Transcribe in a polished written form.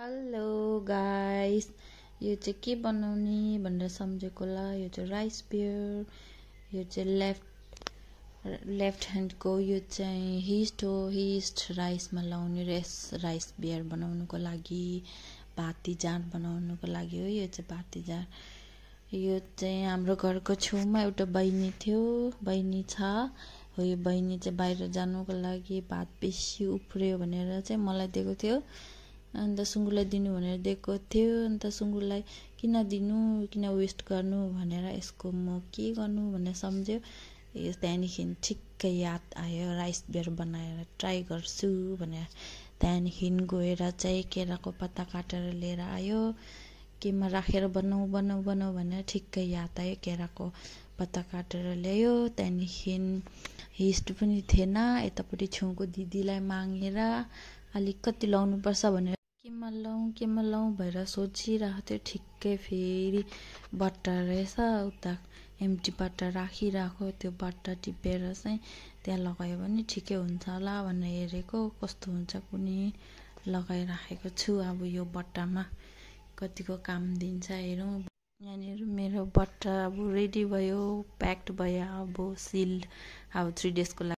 Hello guys, यो चाहिँ के बनाउने भनेर सम्झेको होला। यो चाहिँ राइस बियर, यो चाहिँ लेफ्ट ह्यान्डको यो चाहिँ हिस्ट हो। हिस्ट राइसमा लाउने राइस बियर बनाउनुको लागि, भाती जाँड बनाउनुको लागि हो। यो चाहिँ भाती जाँड। यो चाहिँ हाम्रो घरको छेउमा एउटा बहिनी थियो, बहिनी छ हो। यो बहिनी चाहिँ बाहिर जानुको लागि भात बेसी उफ्रियो भनेर चाहिँ मलाई दिएको थियो। अन्त सुँगुरलाई दिनु भनेर दिएको थियो। अन्त सुँगुरलाई किन दिनु, किन वेस्ट गर्नु भनेर यसको म के गर्नु भनेर सम्झ्यो। त्यहाँदेखि ठिक्कै याद आयो, राइस बियर बनाएर ट्राई गर्छु भनेर। त्यहाँदेखि गएर चाहिँ केराको पत्ता काटेर लिएर आयो। केमा राखेर बनाऊ भनेर ठिक्कै याद आयो, केराको पत्ता काटेर ल्यायो। त्यहाँदेखि हिस्ट पनि थिएन, यतापट्टि छेउको दिदीलाई मागेर अलिकति लाउनुपर्छ भनेर केमा लाउँ भएर सोचिरहेको थियो। ठिक्कै फेरि बट्टा रहेछ, उता एम्टी बट्टा राखिरहेको, त्यो बट्टा टिपेर चाहिँ त्यहाँ लगायो भने ठिकै हुन्छ होला भनेर हेरेको। कस्तो हुन्छ कुनै लगाइराखेको छु। अब यो बट्टामा कतिको काम दिन्छ हेरौँ। यहाँनिर मेरो बट्टा अब रेडी भयो, प्याक्ड भयो। अब सिल्ड, अब 3 डेजको लागि